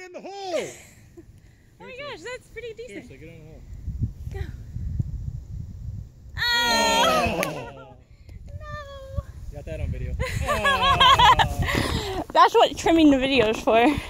in the hole! Oh my gosh, that's pretty decent. Seriously, get in the hole. Go. Oh! No! Got that on video. That's what trimming the video is for.